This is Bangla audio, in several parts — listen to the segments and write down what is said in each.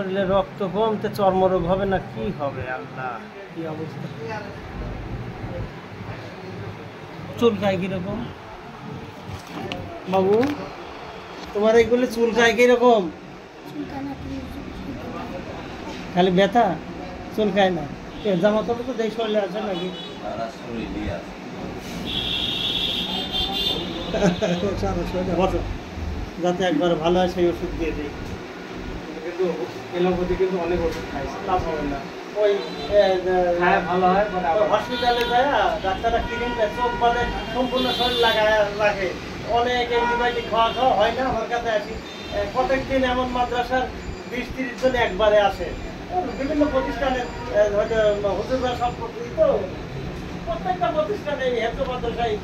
শরীরে রক্ত কমতে চর্মরোগ হবে না কি হবে? আল্লাহ, কি অবস্থা! চুলকায় কিরকম বাবু? তোমার এইগুলো চুলকায় কিরকম? খালি ব্যথা, চুলকায় না? জামা কাপড় তো দেই শরীরে আছে নাকি? যাতে একবার ভালো হয় সেই ওষুধ দিয়ে দিই। কিন্তু এলোপ্যাথি কিন্তু অনেক ওষুধ খাইছে, লাভ হবে না। ওই ভালো হয় হসপিটালে যায় ডাক্তাররা ক্রিম দেয়, চোখ বাদে সম্পূর্ণ শরীর লাগে। অনেক অ্যান্টিবায়োটিক খাওয়া হয় না। আমার কাছে আসি প্রত্যেক দিন এমন মাদ্রাসার 20-30 জন একবারে আসে। বিভিন্ন প্রতিষ্ঠানের হুজুররা সব তো প্রত্যেকটা প্রতিষ্ঠানে হেতু মাদ্রাসায়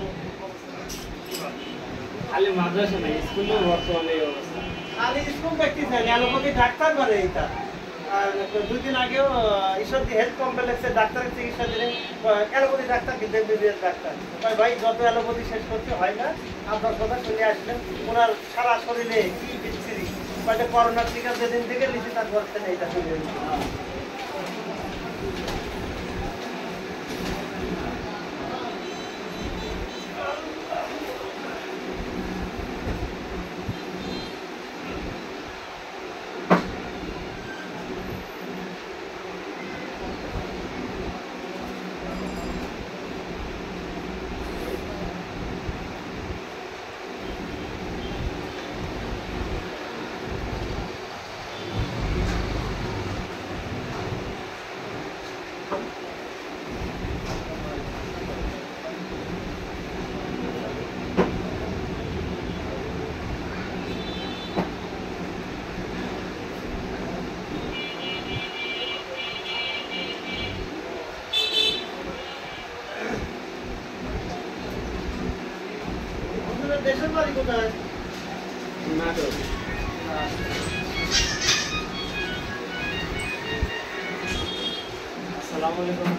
খালি মাদ্রাসা নাই, স্কুলেও বর্তমানে এই অবস্থা। খালি স্কুল দেখতেছেন, অ্যালোপ্যাথি ডাক্তার করে এটা। আর 2 দিন আগেও ঈশ্বরদী হেলথ কমপ্লেক্সে ডাক্তারের চিকিৎসা দিলেন, অ্যালোপ্যাথি ডাক্তার কিন্তু এমবিবিএস ডাক্তার। ভাই যত অ্যালোপ্যাথি শেষ করতে হয় না, আপনার কথা শুনে আসলেন। ওনার সারা শরীরে কি বিচ্ছিরি, হয়তো করোনার টিকা যেদিন থেকে নিচে তার করছেন এইটা শুনে। দেশের বাড়ি কোথায়? নাটোর। আসসালামু আলাইকুম।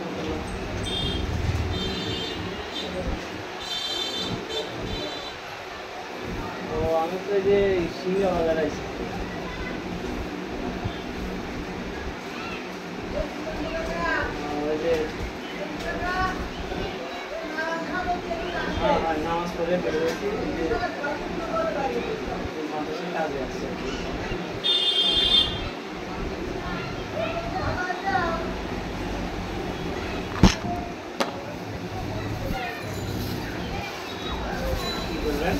ও আমি তো এই যে সিঙ্গা বাজার আইছি। ওই যে নামাজ পড়ে বেরোয়েছি, মাদ্রাসায় কাজে আসছে। কি বললেন?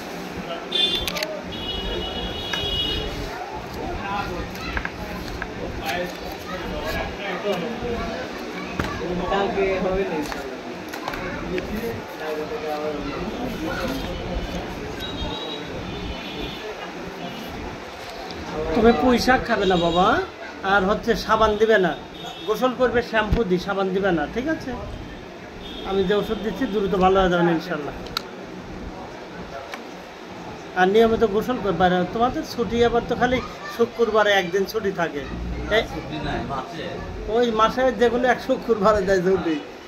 কালকে হবে না তবে পুঁই শাক খাবে না বাবা, আর হচ্ছে সাবান দিবে না, গোসল করবে শ্যাম্পু দি, সাবান দিবে না, ঠিক আছে? আমি যে ওষুধ দিচ্ছি দ্রুত ভালো হয়ে যাবেন ইনশাল্লাহ। আর নিয়মিত গোসল করবে। তোমাদের ছুটি আবার তো খালি শুক্রবারে একদিন ছুটি থাকে, ওই মাসে যেগুলো এক শুক্রবারে দেয় ছুটি।